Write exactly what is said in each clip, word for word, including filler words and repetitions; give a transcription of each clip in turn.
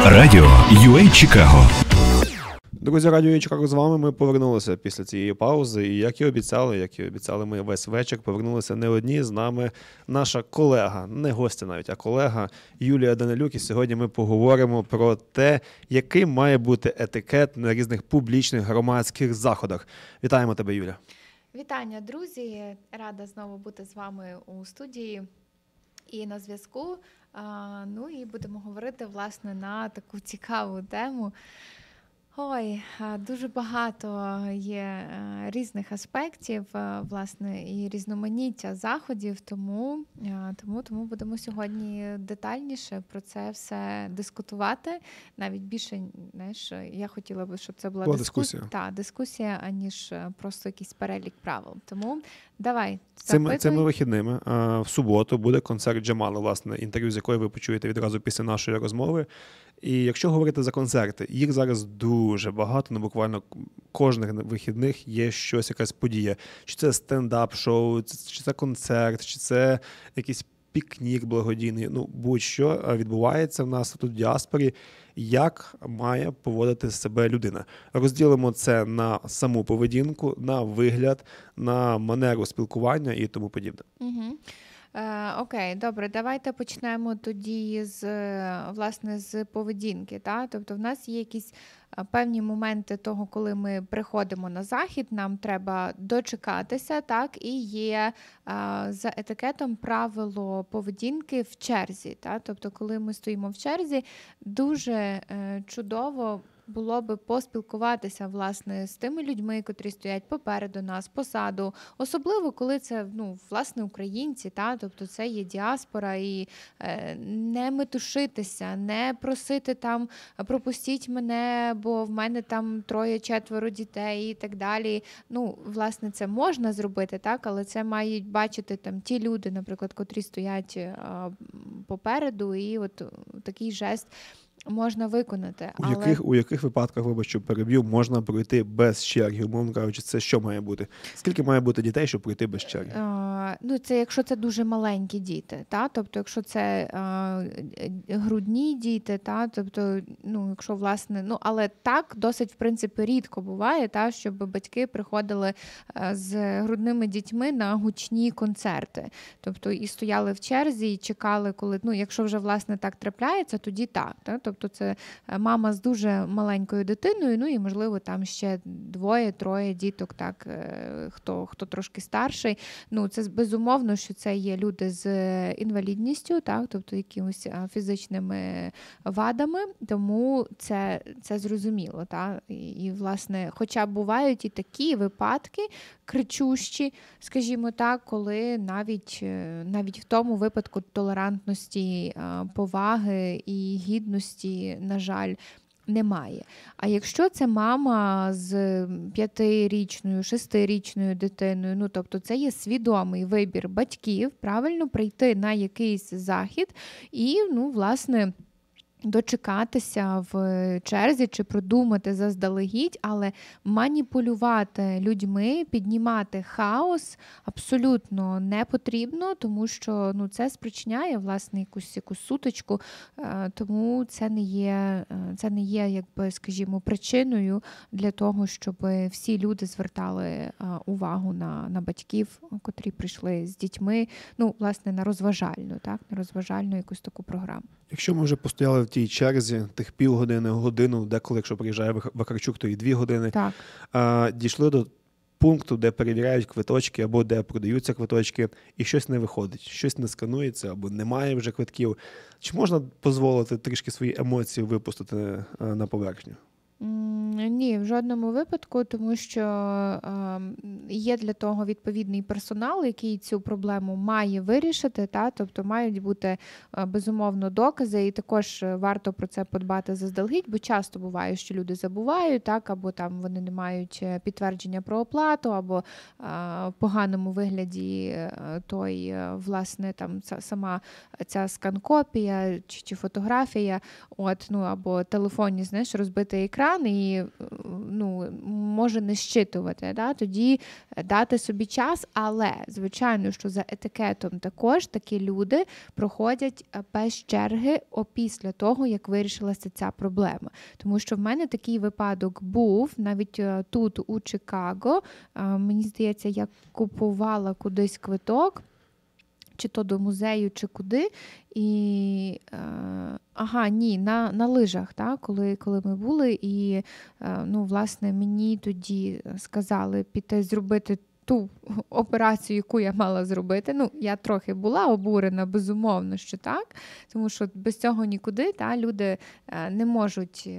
Радіо ю ей Чикаго. Друзі, Радіо ю ей Чикаго з вами. Ми повернулися після цієї паузи. І як і обіцяли, як і обіцяли ми весь вечір, повернулися не одні. З нами наша колега, не гостя навіть, а колега Юлія Данилюк. І сьогодні ми поговоримо про те, який має бути етикет на різних публічних громадських заходах. Вітаємо тебе, Юля. Вітання, друзі! Рада знову бути з вами у студії і на зв'язку. Ну і будемо говорити, власне, на таку цікаву тему. Ой, дуже багато є різних аспектів, власне, і різноманіття заходів, тому, тому, тому будемо сьогодні детальніше про це все дискутувати. Навіть більше, знаєш, я хотіла би, щоб це була О, дискус... дискусія. Та, дискусія, аніж просто якийсь перелік правил. Тому давай, Цими, цими вихідними а, в суботу буде концерт Джамали, власне, інтерв'ю з якої ви почуєте відразу після нашої розмови. І якщо говорити за концерти, їх зараз дуже багато, ну буквально кожних вихідних є щось, якась подія. Чи це стендап-шоу, чи це концерт, чи це якийсь пікнік благодійний, ну будь-що відбувається в нас тут в діаспорі. Як має поводити себе людина? Розділимо це на саму поведінку, на вигляд, на манеру спілкування і тому подібне. Угу. Окей, добре, давайте почнемо тоді з, власне, з поведінки. Та? Тобто в нас є якісь певні моменти того, коли ми приходимо на захід, нам треба дочекатися, так, і є а, за етикетом правило поведінки в черзі. Так? Тобто, коли ми стоїмо в черзі, дуже е, чудово було би поспілкуватися, власне, з тими людьми, котрі стоять попереду нас, позаду. Особливо, коли це, ну, власне, українці, та? Тобто це є діаспора, і е, не метушитися, не просити там, пропустіть мене, бо в мене там троє-четверо дітей і так далі. Ну, власне, це можна зробити, так? Але це мають бачити там ті люди, наприклад, котрі стоять е, попереду, і от такий жест можна виконати. У, але... яких, у яких випадках, вибач, що переб'ю, можна пройти без черги? Умовно кажучи, це що має бути? Скільки має бути дітей, щоб пройти без черги? А, ну, це якщо це дуже маленькі діти, та? Тобто, якщо це а, грудні діти, та? Тобто, ну, якщо, власне, ну, але так досить, в принципі, рідко буває, та? Щоб батьки приходили з грудними дітьми на гучні концерти. Тобто, і стояли в черзі, і чекали, коли, ну, якщо вже, власне, так трапляється, тоді так, та? Тобто це мама з дуже маленькою дитиною, ну і, можливо, там ще двоє-троє діток, так, хто, хто трошки старший. Ну, це безумовно, що це є люди з інвалідністю, так, тобто якимось фізичними вадами, тому це, це зрозуміло. Так? І, і, власне, хоча бувають і такі випадки кричущі, скажімо так, коли навіть, навіть в тому випадку толерантності, поваги і гідності, на жаль, немає. А якщо це мама з п'ятирічною, шестирічною дитиною, ну, тобто це є свідомий вибір батьків, правильно, прийти на якийсь захід і, ну, власне, дочекатися в черзі чи продумати заздалегідь, але маніпулювати людьми, піднімати хаос абсолютно не потрібно, тому що, ну, це спричиняє, власне, якусь, якусь сутичку, тому це не є, це не є, якби, скажімо, причиною для того, щоб всі люди звертали увагу на, на батьків, котрі прийшли з дітьми, ну, власне, на розважальну, так, на розважальну якусь таку програму. Якщо ми вже постояли в тій черзі, тих півгодини, годину, деколи, якщо приїжджає Вакарчук, то і дві години, так. а, дійшли до пункту, де перевіряють квиточки або де продаються квиточки, і щось не виходить, щось не сканується або немає вже квитків. Чи можна дозволити трішки свої емоції випустити на поверхню? Ні, в жодному випадку, тому що є для того відповідний персонал, який цю проблему має вирішити, та? Тобто мають бути, безумовно, докази, і також варто про це подбати заздалегідь, бо часто буває, що люди забувають, так? Або там вони не мають підтвердження про оплату, або в поганому вигляді той, власне, там сама ця скан-копія чи, чи фотографія, от, ну, або телефонні, знаєш, розбитий екран. екран і ну, може не щитувати. Да? Тоді дати собі час, але, звичайно, що за етикетом також такі люди проходять без черги опісля того, як вирішилася ця проблема. Тому що в мене такий випадок був, навіть тут, у Чикаго, мені здається, я купувала кудись квиток, чи то до музею, чи куди, і, е, ага, ні, на, на лижах, так, коли, коли ми були, і, е, ну, власне, мені тоді сказали піти зробити ту операцію, яку я мала зробити. Ну, я трохи була обурена, безумовно, що так, тому що без цього нікуди, та, люди не можуть,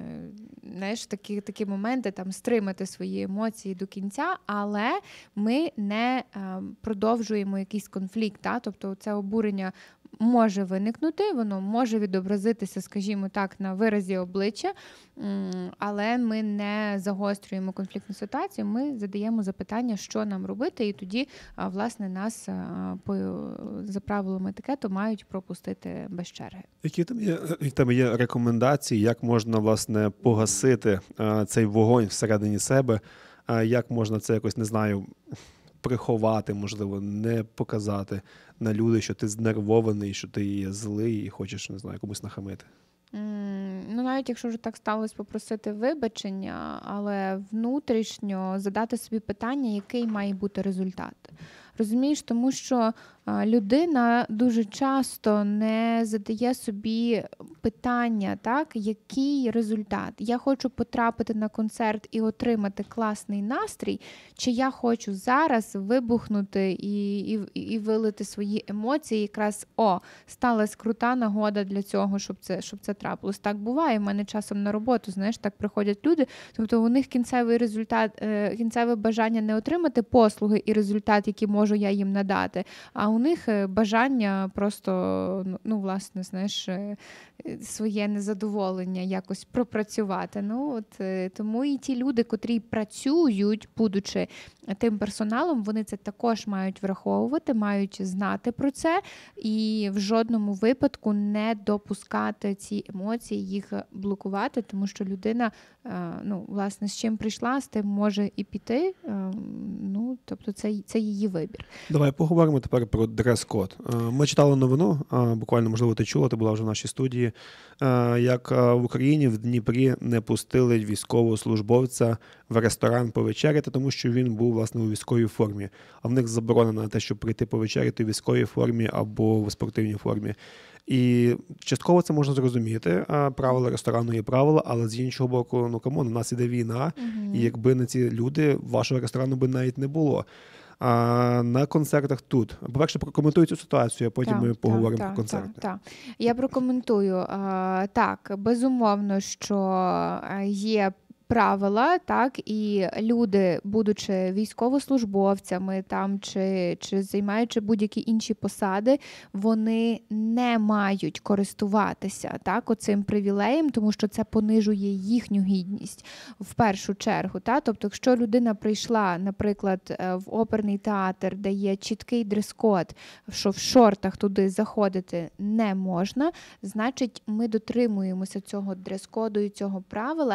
знаєш, такі, такі моменти там стримати свої емоції до кінця, але ми не продовжуємо якийсь конфлікт, та, тобто це обурення може виникнути, воно може відобразитися, скажімо так, на виразі обличчя, але ми не загострюємо конфліктну ситуацію, ми задаємо запитання, що нам робити, і тоді, власне, нас по, за правилами етикету мають пропустити без черги. Які там є, там є рекомендації, як можна, власне, погасити цей вогонь всередині себе, як можна це якось, не знаю, приховати, можливо, не показати на люди, що ти знервований, що ти є злий і хочеш, не знаю, комусь нахамити? Mm, ну, навіть якщо вже так сталося, попросити вибачення, але внутрішньо задати собі питання, який має бути результат. Розумієш, тому що людина дуже часто не задає собі питання, так, який результат. Я хочу потрапити на концерт і отримати класний настрій, чи я хочу зараз вибухнути і, і, і вилити свої емоції, якраз, о, сталася крута нагода для цього, щоб це, щоб це трапилось. Так буває, в мене часом на роботу, знаєш, так приходять люди, тобто у них кінцевий результат, кінцеве бажання не отримати послуги і результат, який можу я їм надати, а у них бажання просто, ну, власне, знаєш, своє незадоволення якось пропрацювати. Ну, от, тому і ті люди, котрі працюють, будучи тим персоналом, вони це також мають враховувати, мають знати про це і в жодному випадку не допускати ці емоції, їх блокувати, тому що людина, ну, власне, з чим прийшла, з тим може і піти, ну, тобто це, це її вибір. Давай поговоримо тепер про дрес-код. Ми читали новину, буквально, можливо, ти чула, ти була вже в нашій студії, як в Україні в Дніпрі не пустили військовослужбовця в ресторан повечеряти, тому що він був, власне, у військовій формі. А в них заборонено на те, щоб прийти повечеряти у військовій формі або в спортивній формі. І частково це можна зрозуміти. Правила ресторану є правила, але з іншого боку, ну камон, у нас іде війна, угу. І якби не ці люди, вашого ресторану би навіть не було. А на концертах тут. По-перше, прокоментую цю ситуацію, а потім так, ми поговоримо так, про концерти. Так, так. Я прокоментую. Так, безумовно, що є правила, так, і люди, будучи військовослужбовцями там чи, чи займаючи будь-які інші посади, вони не мають користуватися, так, оцим привілеєм, тому що це понижує їхню гідність в першу чергу. Так? Тобто, якщо людина прийшла, наприклад, в оперний театр, де є чіткий дрес-код, що в шортах туди заходити не можна, значить ми дотримуємося цього дрес-коду і цього правила,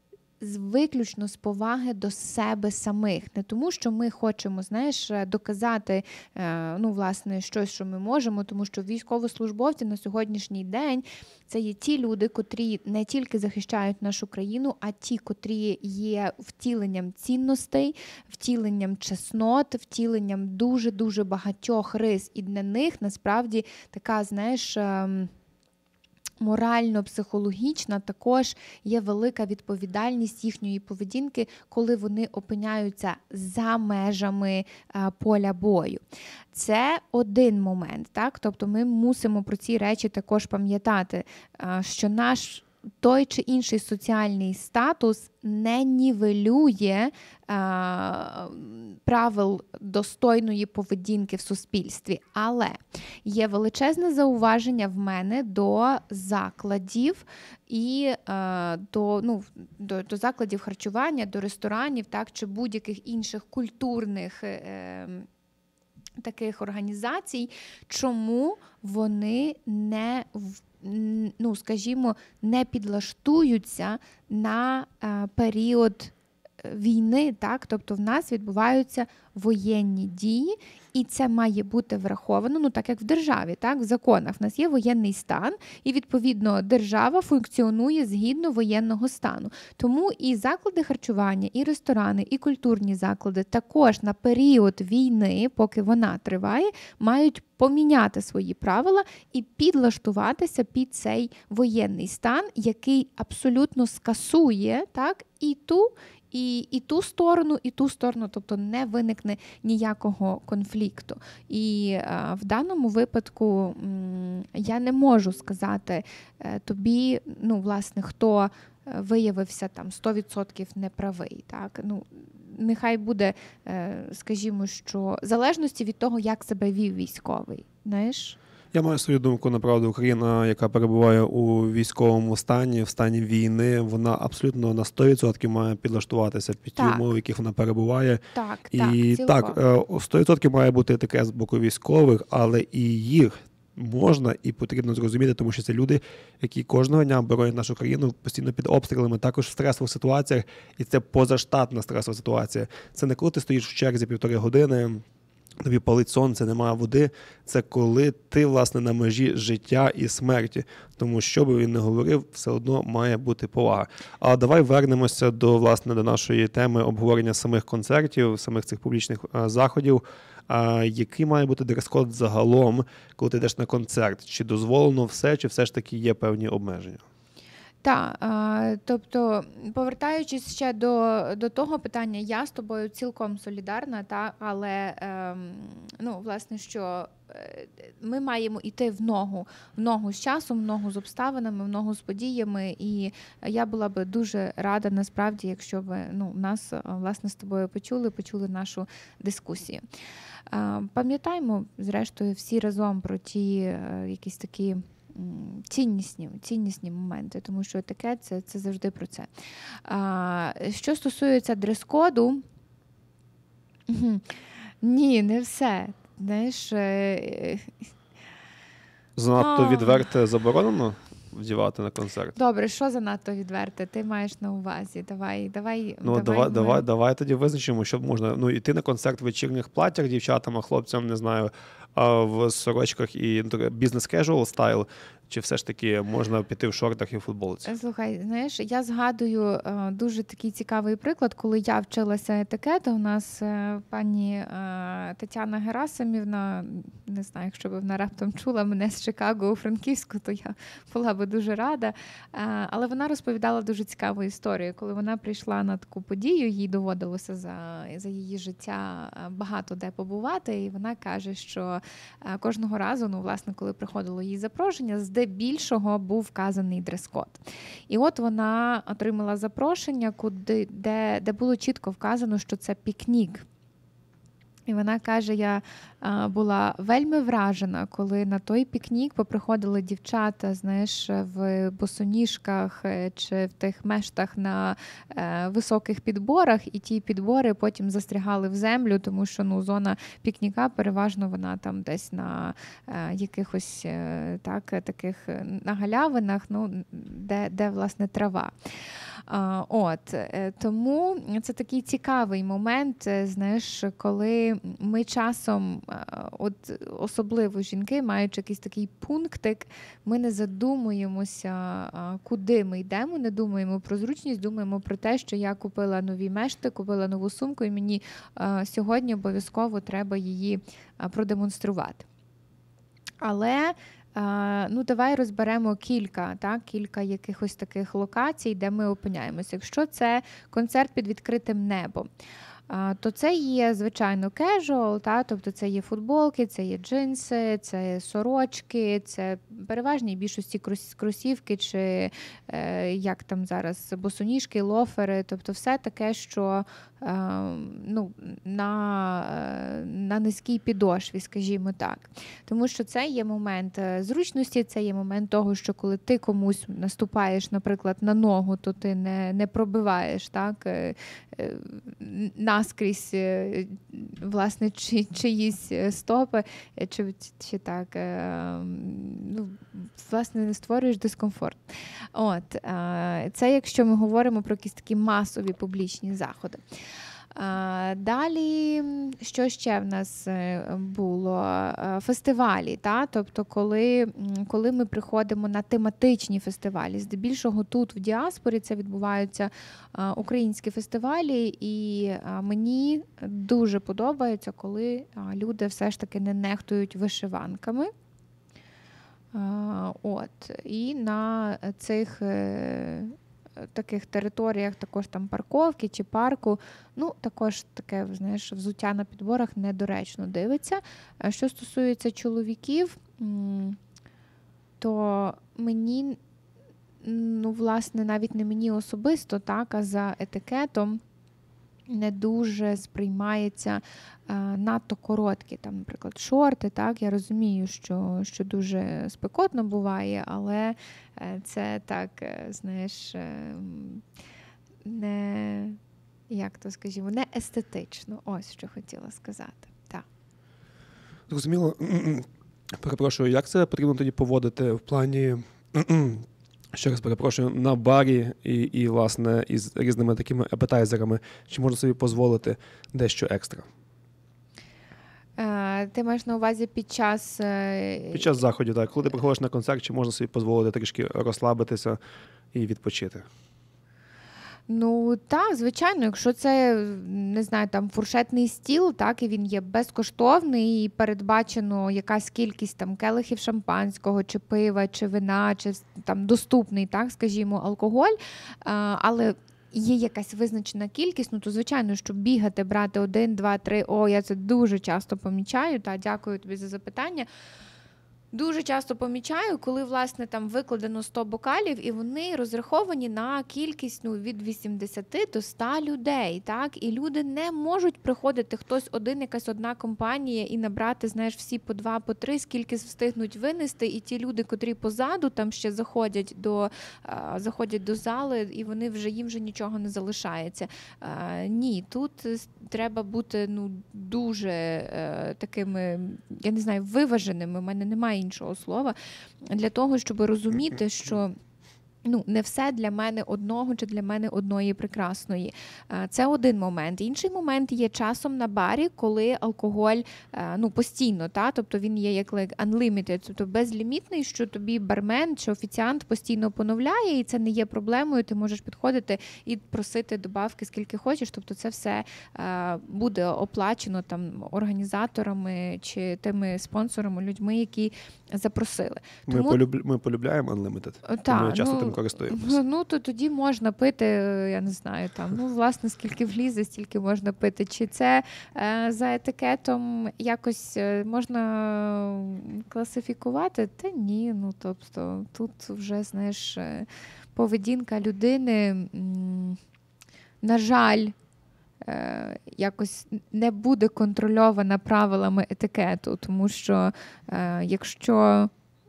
виключно з поваги до себе самих. Не тому, що ми хочемо, знаєш, доказати, ну, власне, щось, що ми можемо, тому що військовослужбовці на сьогоднішній день це є ті люди, котрі не тільки захищають нашу країну, а ті, котрі є втіленням цінностей, втіленням чеснот, втіленням дуже-дуже багатьох рис. І для них, насправді, така, знаєш, морально-психологічна також є велика відповідальність їхньої поведінки, коли вони опиняються за межами а, поля бою. Це один момент, так? Тобто ми мусимо про ці речі також пам'ятати, а, що наш той чи інший соціальний статус не нівелює а, правил достойної поведінки в суспільстві. Але є величезне зауваження в мене до закладів і а, до, ну, до, до закладів харчування, до ресторанів, так, чи будь-яких інших культурних е, таких організацій, чому вони не в ну, скажімо, не підлаштуються на е, період війни, так, тобто в нас відбуваються воєнні дії, і це має бути враховано, ну так як в державі, так, в законах в нас є воєнний стан, і відповідно держава функціонує згідно воєнного стану. Тому і заклади харчування, і ресторани, і культурні заклади також на період війни, поки вона триває, мають поміняти свої правила і підлаштуватися під цей воєнний стан, який абсолютно скасує, так, і ту І, і ту сторону, і ту сторону, тобто не виникне ніякого конфлікту. І а, в даному випадку м, я не можу сказати е, тобі, ну, власне, хто виявився там сто відсотків неправий. Так? Ну, нехай буде, е, скажімо, що в залежності від того, як себе вів військовий, знаєш? Я маю свою думку, направду, Україна, яка перебуває у військовому стані, в стані війни, вона абсолютно на сто відсотків має підлаштуватися під ті умови, в яких вона перебуває. Так, і так, так, сто відсотків має бути таке з боку військових, але і їх можна і потрібно зрозуміти, тому що це люди, які кожного дня боронять нашу країну постійно під обстрілами, також в стресових ситуаціях, і це позаштатна стресова ситуація. Це не коли ти стоїш в черзі півтори години, тобі палить сонце, немає води. Це коли ти, власне, на межі життя і смерті. Тому, що би він не говорив, все одно має бути повага. А давай вернемося до, власне, до нашої теми обговорення самих концертів, самих цих публічних а, заходів. А який має бути дрес-код загалом, коли ти йдеш на концерт? Чи дозволено все, чи все ж таки є певні обмеження? Так, тобто, повертаючись ще до, до того питання, я з тобою цілком солідарна, та, але, ну, власне, що ми маємо йти в ногу, в ногу з часом, в ногу з обставинами, в ногу з подіями, і я була би дуже рада, насправді, якщо б, ну, нас, власне, з тобою почули, почули нашу дискусію. Пам'ятаємо, зрештою, всі разом про ті якісь такі ціннісні, ціннісні моменти, тому що таке це, це завжди про це. А, що стосується дрес-коду, ні, не все. Знаєш, занадто відверте заборонено вдівати на концерт? Добре, що занадто відверте? Ти маєш на увазі? Давай, давай. Ну, давай, давай, давай, давай тоді визначимо, що можна. Ну, йти на концерт в вечірніх платтях дівчатам, а хлопцям, не знаю, в сорочках і бізнес-кежуал стайл, чи все ж таки можна піти в шортах і в футболці? Слухай, знаєш, я згадую е, дуже такий цікавий приклад, коли я вчилася етикету, у нас е, пані е, Тетяна Герасимівна, не знаю, якщо б вона раптом чула мене з Чикаго у Франківську, то я була би дуже рада. Е, але вона розповідала дуже цікаву історію. Коли вона прийшла на таку подію, їй доводилося за, за її життя багато де побувати, і вона каже, що е, кожного разу, ну, власне, коли приходило їй запрошення, здебільшого був вказаний дрес-код. І от вона отримала запрошення, куди, де, де було чітко вказано, що це пікнік. І вона каже, я а, була вельми вражена, коли на той пікнік поприходили дівчата, знаєш, в босоніжках чи в тих мештах на е, високих підборах, і ті підбори потім застрягали в землю, тому що, ну, зона пікніка переважно вона там десь на е, якихось е, так, таких на галявинах, ну, де, де, власне, трава. А, от, тому це такий цікавий момент, знаєш, коли ми часом, от особливо жінки, маючи якийсь такий пунктик, ми не задумуємося, куди ми йдемо, не думаємо про зручність, думаємо про те, що я купила нові мешти, купила нову сумку, і мені сьогодні обов'язково треба її продемонструвати. Але ну, давай розберемо кілька, так, кілька якихось таких локацій, де ми опиняємося. Якщо це концерт під відкритим небом, то це є, звичайно, casual, та, тобто це є футболки, це є джинси, це є сорочки, це переважній більшості кросівки чи, е, як там зараз, босоніжки, лофери, тобто все таке, що е, ну, на, на низькій підошві, скажімо так. Тому що це є момент зручності, це є момент того, що коли ти комусь наступаєш, наприклад, на ногу, то ти не, не пробиваєш, так, наскрізь, власне, чи, чиїсь стопи, чи, чи так, ну, власне, не створюєш дискомфорт. От, це якщо ми говоримо про якісь такі масові публічні заходи. Далі, що ще в нас було? Фестивалі, та? Тобто коли, коли ми приходимо на тематичні фестивалі, здебільшого тут в діаспорі це відбуваються українські фестивалі, і мені дуже подобається, коли люди все ж таки не нехтують вишиванками. От, і на цих таких територіях, також там парковки чи парку, ну, також таке, знаєш, взуття на підборах недоречно дивиться. Що стосується чоловіків, то мені, ну, власне, навіть не мені особисто, так, а за етикетом не дуже сприймається а, надто короткі, там, наприклад, шорти, так, я розумію, що, що дуже спекотно буває, але це так, знаєш, не, як то скажімо, не естетично, ось що хотіла сказати, так. Зрозуміло. Перепрошую, як це потрібно тоді поводити в плані, ще раз перепрошую, на барі і, і, власне, із різними такими апетайзерами? Чи можна собі дозволити дещо екстра? Ти маєш на увазі під час... Під час заходів, так. Коли ти приходиш на концерт, чи можна собі дозволити трішки розслабитися і відпочити? Ну, так, звичайно, якщо це, не знаю, там фуршетний стіл, так, і він є безкоштовний, і передбачено якась кількість там келихів шампанського, чи пива, чи вина, чи там доступний, так, скажімо, алкоголь, але є якась визначена кількість, ну, то, звичайно, щоб бігати, брати один, два, три, о, я це дуже часто помічаю, та, дякую тобі за запитання. Дуже часто помічаю, коли, власне, там викладено сто бокалів, і вони розраховані на кількість, ну, від вісімдесят до ста людей, так? І люди не можуть приходити, хтось один, якась одна компанія, і набрати, знаєш, всі по два, по три, скільки встигнуть винести, і ті люди, котрі позаду там ще заходять до, а, заходять до зали, і вони вже, їм вже нічого не залишається. А, ні, тут треба бути, ну, дуже а, такими, я не знаю, виваженими, у мене немає іншого слова, для того, щоб розуміти, що ну, не все для мене одного чи для мене одної прекрасної. Це один момент. Інший момент є часом на барі, коли алкоголь, ну, постійно, та? Тобто він є як unlimited, тобто безлімітний, що тобі бармен чи офіціант постійно поновляє, і це не є проблемою, ти можеш підходити і просити добавки скільки хочеш, тобто це все буде оплачено там організаторами чи тими спонсорами, людьми, які запросили. Ми, Тому... полюб... Ми полюбляємо unlimited, Та, ми часто ну, тим користуємося. Ну, то тоді можна пити, я не знаю, там, ну, власне, скільки влізе, стільки можна пити. Чи це е, за етикетом якось можна класифікувати? Та ні, ну, тобто, тут вже, знаєш, поведінка людини, м, на жаль, е, якось не буде контрольована правилами етикету, тому що е, якщо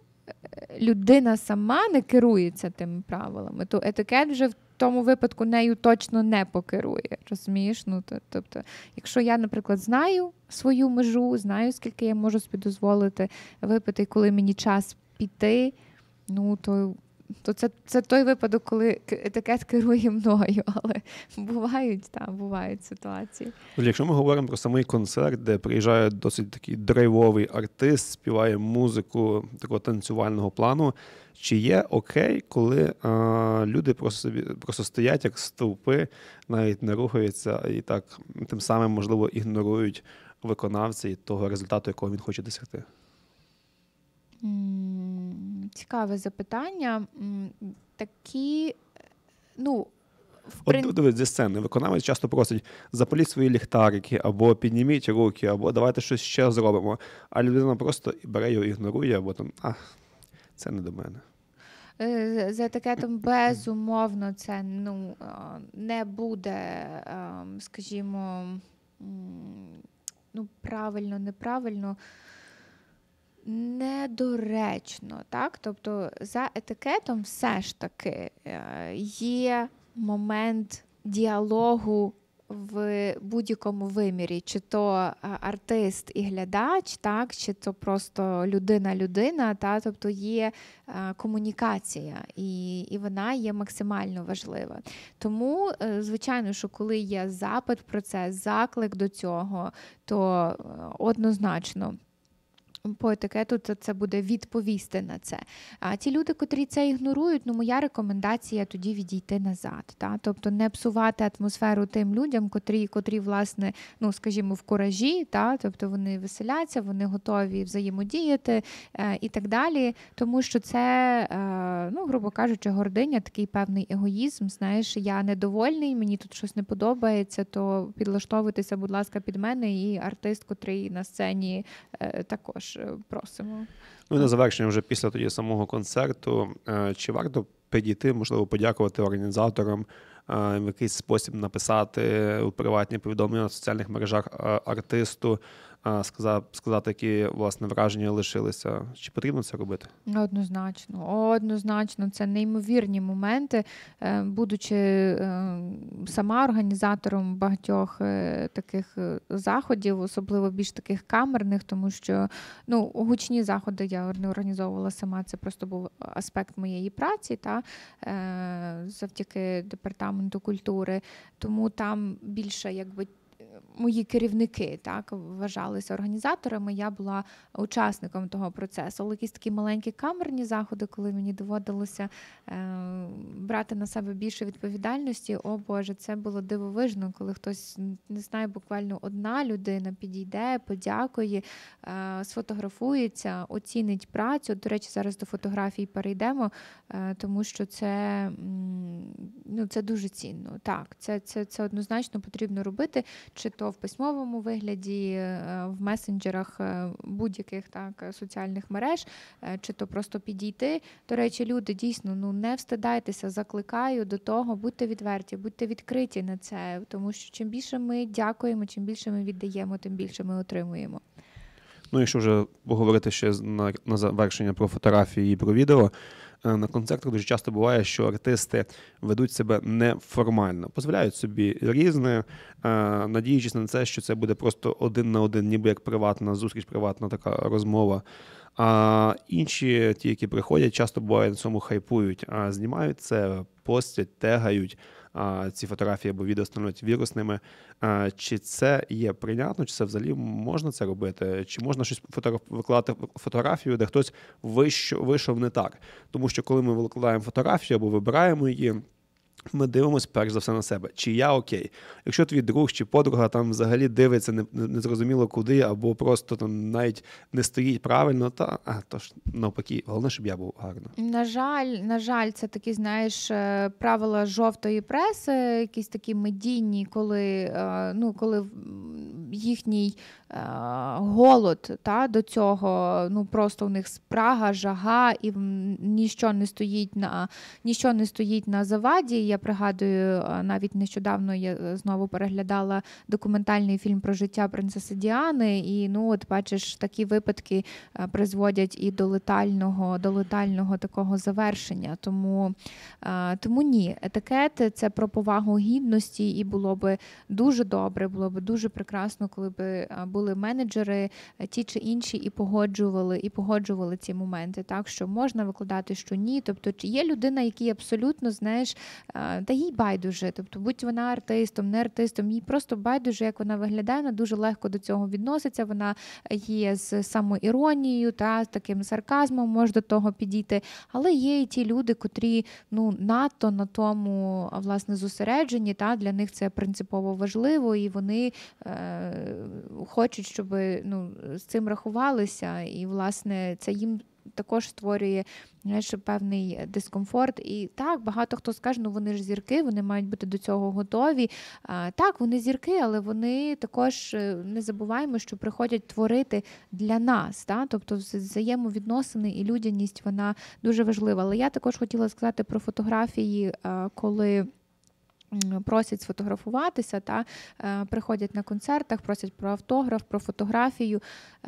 людина сама не керується тими правилами, то етикет вже в тому випадку нею точно не покерує. Розумієш? Ну, то, тобто, якщо я, наприклад, знаю свою межу, знаю, скільки я можу собі дозволити випити, коли мені час піти, ну, то, то це, це той випадок, коли етикет керує мною, але бувають, та, бувають ситуації. Якщо ми говоримо про самий концерт, де приїжджає досить такий драйвовий артист, співає музику такого танцювального плану, чи є окей, коли а, люди просто, собі, просто стоять як стовпи, навіть не рухаються і так тим самим, можливо, ігнорують виконавця і того результату, якого він хоче досягти? Цікаве запитання. Такі, ну, От, от дивись, зі сцени виконавець часто просить: запаліть свої ліхтарики, або підніміть руки, або давайте щось ще зробимо. А людина просто бере його, ігнорує, або там, а, це не до мене. За етикетом, безумовно, це, ну, не буде, скажімо, ну, правильно, неправильно, недоречно, так? Тобто за етикетом все ж таки є момент діалогу в будь-якому вимірі, чи то артист і глядач, так, чи то просто людина-людина, та, тобто є комунікація, і, і вона є максимально важлива. Тому, звичайно, що коли є запит про це, заклик до цього, то однозначно по етикету це, це буде відповісти на це. А ті люди, котрі це ігнорують, ну моя рекомендація тоді відійти назад. Та? Тобто не псувати атмосферу тим людям, котрі, котрі власне, ну скажімо, в куражі, та? Тобто вони веселяться, вони готові взаємодіяти е, і так далі. Тому що це, е, ну, грубо кажучи, гординя, такий певний егоїзм. Знаєш, я недовольний, мені тут щось не подобається, то підлаштовуйтеся, будь ласка, під мене, і артист, котрий на сцені е, також просимо. Ну і на завершення вже після тоді самого концерту, чи варто підійти, можливо, подякувати організаторам, в якийсь спосіб написати у приватні повідомлення на соціальних мережах артисту, сказати, сказати, які, власне, враження лишилися. Чи потрібно це робити? Однозначно. Однозначно. Це неймовірні моменти. Будучи сама організатором багатьох таких заходів, особливо більш таких камерних, тому що, ну, гучні заходи я не організовувала сама, це просто був аспект моєї праці, та, завдяки департаменту культури. Тому там більше, якби, мої керівники, так, вважалися організаторами, я була учасником того процесу. Але якісь такі маленькі камерні заходи, коли мені доводилося е, брати на себе більше відповідальності, о Боже, це було дивовижно, коли хтось, не знаю, буквально одна людина підійде, подякує, е, сфотографується, оцінить працю. До речі, зараз до фотографій перейдемо, е, тому що це, ну, це дуже цінно. Так, це, це, це однозначно потрібно робити, чи то в письмовому вигляді, в месенджерах будь-яких, так, соціальних мереж, чи то просто підійти. До речі, люди, дійсно, ну, не встидайтеся, закликаю до того, будьте відверті, будьте відкриті на це, тому що чим більше ми дякуємо, чим більше ми віддаємо, тим більше ми отримуємо. Ну, якщо вже поговорити ще на, на завершення про фотографії і про відео, на концертах дуже часто буває, що артисти ведуть себе неформально, дозволяють собі різне, надіючись на це, що це буде просто один на один, ніби як приватна зустріч, приватна така розмова. А інші, ті, які приходять, часто буває на цьому хайпують, а знімають це, постять, тегають а, ці фотографії або відео становлять вірусними. А, чи це є прийнятно, чи це взагалі можна це робити? Чи можна щось фото... викладати фотографію, де хтось вийшов, вийшов не так? Тому що коли ми викладаємо фотографію або вибираємо її, ми дивимося перш за все на себе. Чи я окей? Якщо твій друг чи подруга там взагалі дивиться незрозуміло не куди, або просто там навіть не стоїть правильно, то, а, то ж навпаки, головне, щоб я був гарно. На жаль, на жаль, це такі, знаєш, правила жовтої преси, якісь такі медійні, коли, ну, коли їхній голод, та, до цього, ну, просто у них спрага, жага, і ніщо не стоїть на, ніщо не стоїть на заваді. Я пригадую, навіть нещодавно я знову переглядала документальний фільм про життя принцеси Діани, і, ну, от бачиш, такі випадки призводять і до летального, до летального такого завершення. Тому, тому ні, етикет – це про повагу гідності, і було би дуже добре, було би дуже прекрасно, коли б були менеджери, ті чи інші, і погоджували, і погоджували ці моменти, так, що можна викладати, що ні. Тобто, чи є людина, якій абсолютно, знаєш, та їй байдуже, тобто, будь вона артистом, не артистом, їй просто байдуже, як вона виглядає, вона дуже легко до цього відноситься, вона є з самоіронією, та, з таким сарказмом може до того підійти, але є і ті люди, котрі, ну, надто на тому, власне, зосереджені, та, для них це принципово важливо, і вони е, хочуть, щоб, ну, з цим рахувалися, і, власне, це їм також створює, знаєш, певний дискомфорт. І так, багато хто скаже, ну вони ж зірки, вони мають бути до цього готові. А, так, вони зірки, але вони також, не забуваємо, що приходять творити для нас. Та? Тобто взаємовідносини і людяність, вона дуже важлива. Але я також хотіла сказати про фотографії, коли просять сфотографуватися, та, приходять на концертах, просять про автограф, про фотографію.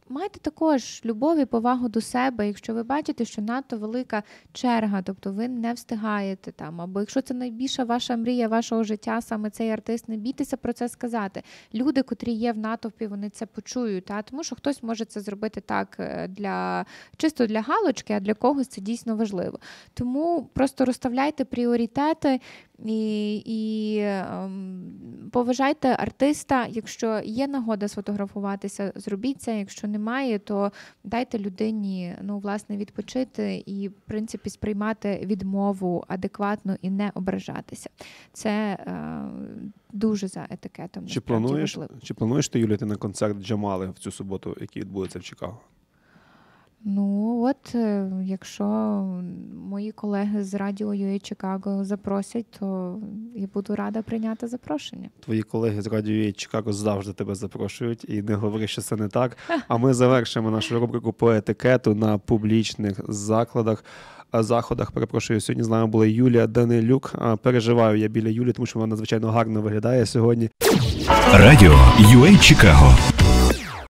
майте також любов і повагу до себе. Якщо ви бачите, що надто велика черга, тобто ви не встигаєте там, або якщо це найбільша ваша мрія вашого життя, саме цей артист, не бійтеся про це сказати. Люди, котрі є в натовпі, вони це почують, та? Тому що хтось може це зробити так для чисто для галочки, а для когось це дійсно важливо. Тому просто розставляйте пріоритети і, і ем, поважайте артиста. Якщо є нагода сфотографуватися, зробіть це. Якщо немає, то дайте людині, ну, власне, відпочити і, в принципі, сприймати відмову адекватно і не ображатися. Це е, дуже за етикетом. Чи плануєш, чи плануєш ти, Юлія, на концерт Джамали в цю суботу, який відбудеться в Чикаго? Ну, от, якщо мої колеги з радіо ю ей Чикаго запросять, то я буду рада прийняти запрошення. Твої колеги з радіо ю ей Чикаго завжди тебе запрошують, і не говори, що це не так. А ми завершимо нашу рубрику по етикету на публічних закладах. Заходах, перепрошую, сьогодні з нами була Юлія Данилюк. Переживаю я біля Юлії, тому що вона надзвичайно гарно виглядає сьогодні. Радіо ю ей Чикаго.